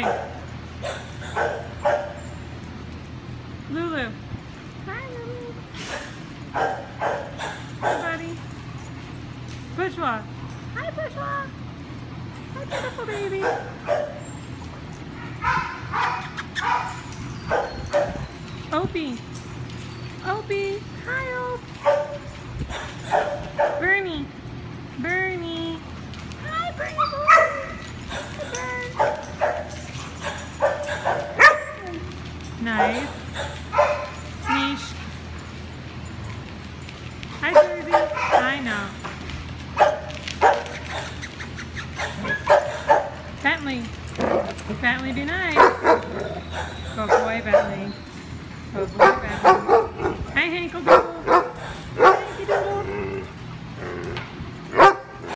Hi. Lulu. Hi, Lulu. Hi, buddy. Bushwa. Hi, Bushwa. Hi, beautiful baby. Opie. Opie. Hi, Opie. Bernie. Bernie. Hi, Bernie boy. Hi, Bern. Nice. Niche. Hi, Jersey. I know. Bentley. Bentley, be nice. Good boy, Bentley. Good boy, Bentley. Hi, Hinkle Doodle.